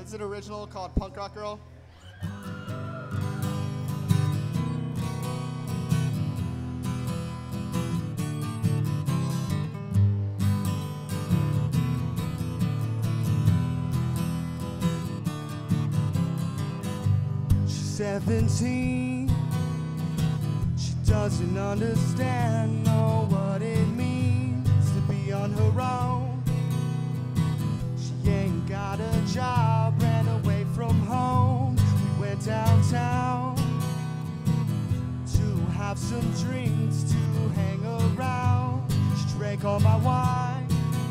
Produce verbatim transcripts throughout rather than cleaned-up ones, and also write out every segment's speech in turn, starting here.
it's an original called Punk Rock Girl. seventeen, she doesn't understand, know what it means to be on her own. She ain't got a job, ran away from home. We went downtown to have some drinks, to hang around. She drank all my wine,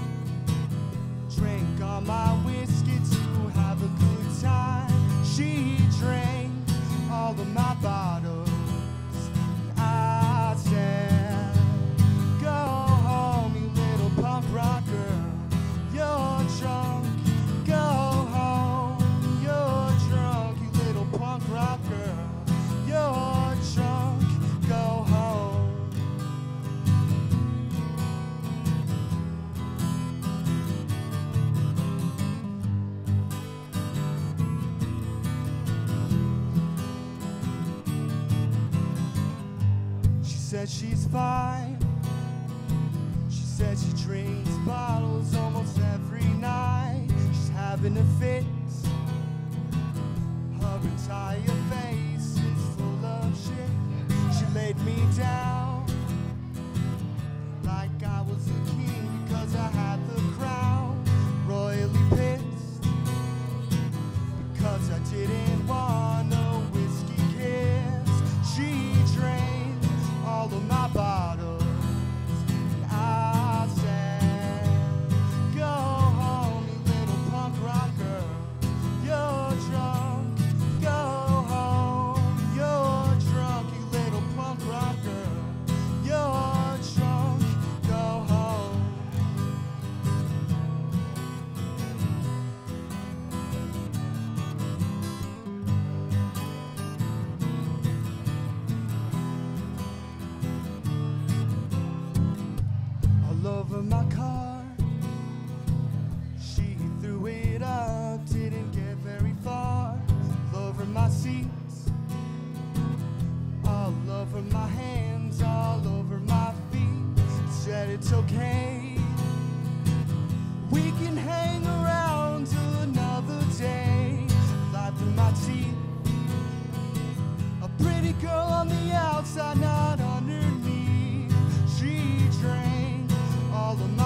drank all my whiskey to have a good time. She drank all of my bottles, and I said, go home, you little punk rock girl. You're drunk, go home. You're drunk, you little punk rock girl. You're drunk, go home. Said she's fine. She said she drinks bottles almost every night. She's having a fit. Her entire face is full of shit. She laid me down like I was a king because I had the crown. Royally pissed because I didn't want a whiskey kiss. She drank all of my bottles, and I said, go home, you little punk rock girl. You're drunk, go home. You're drunk, you little punk rock girl. You're drunk, go home. Over my car, she threw it up, didn't get very far. All over my seats, all over my hands, all over my feet. Said it's okay, we can hang around till another day. Light through my teeth, a pretty girl on the outside, not underneath. She drank all of my